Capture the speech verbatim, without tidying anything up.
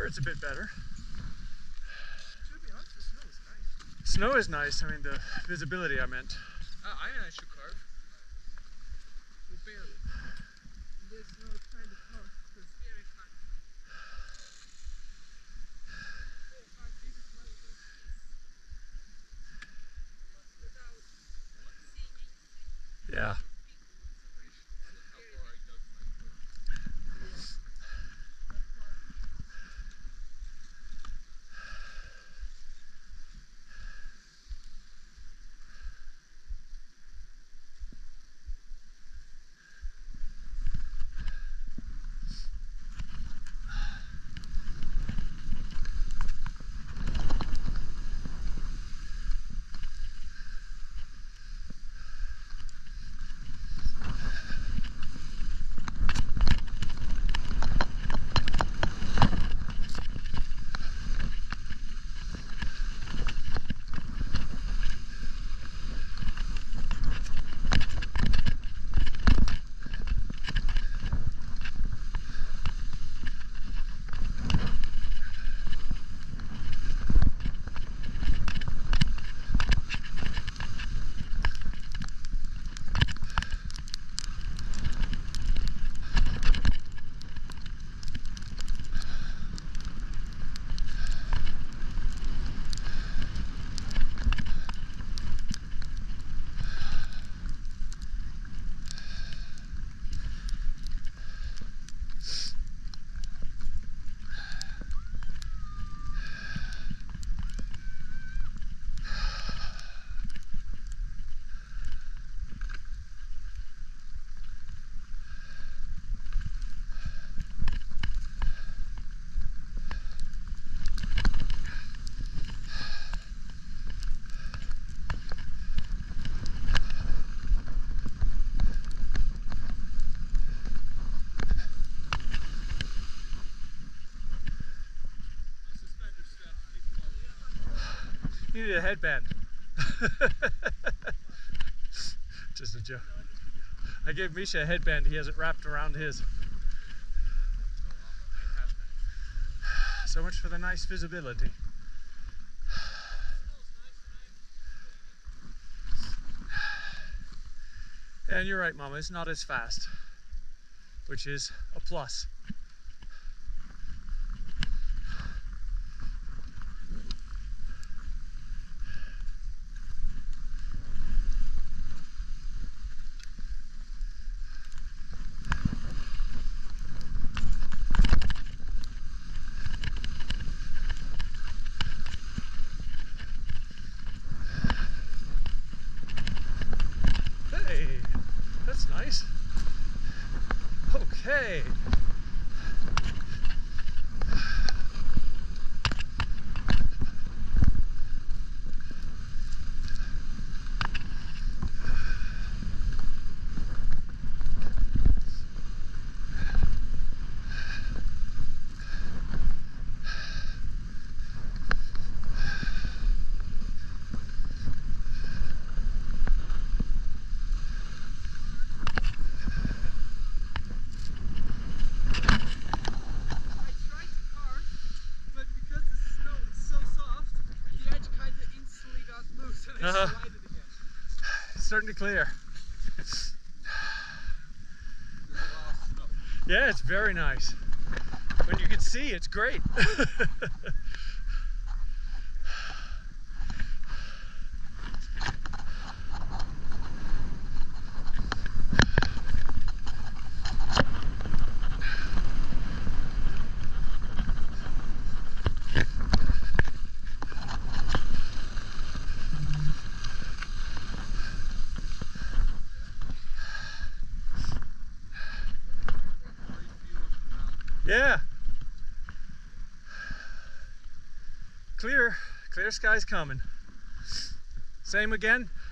it's a bit better. To be honest, the snow is nice. Snow is nice. I mean, the visibility I meant. Uh, I mean, I should carve. Well, barely. The snow is kind of tough. It's very fun. Yeah. You need a headband. Just a joke. I gave Misha a headband. He has it wrapped around his. So much for the nice visibility. And you're right, Mama, it's not as fast, which is a plus. Hey, that's nice. Okay. Uh-huh. It's starting to clear. Yeah, it's very nice. When you can see, it's great. Yeah. Clear, clear skies coming. Same again.